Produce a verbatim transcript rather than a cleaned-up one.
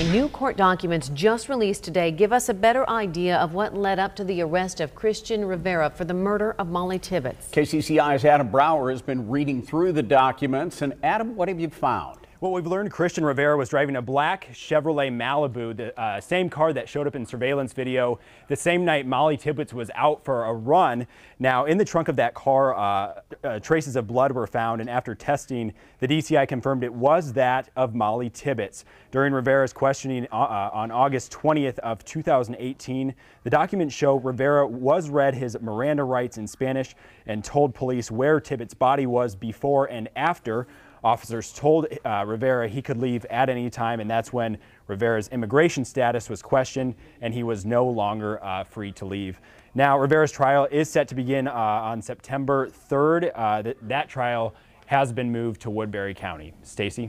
New court documents just released today give us a better idea of what led up to the arrest of Christian Rivera for the murder of Molly Tibbetts. K C C I's Adam Brower has been reading through the documents. And Adam, what have you found? Well, we've learned Christian Rivera was driving a black Chevrolet Malibu, the uh, same car that showed up in surveillance video the same night Molly Tibbetts was out for a run. Now, in the trunk of that car, uh, uh, traces of blood were found, and after testing, the D C I confirmed it was that of Molly Tibbetts. During Rivera's questioning uh, uh, on August twentieth of two thousand eighteen, the documents show Rivera was read his Miranda rights in Spanish and told police where Tibbetts' body was before and after. Officers told uh, Rivera he could leave at any time, and that's when Rivera's immigration status was questioned and he was no longer uh, free to leave. Now, Rivera's trial is set to begin uh, on September third. Uh, th that trial has been moved to Woodbury County. Stacy?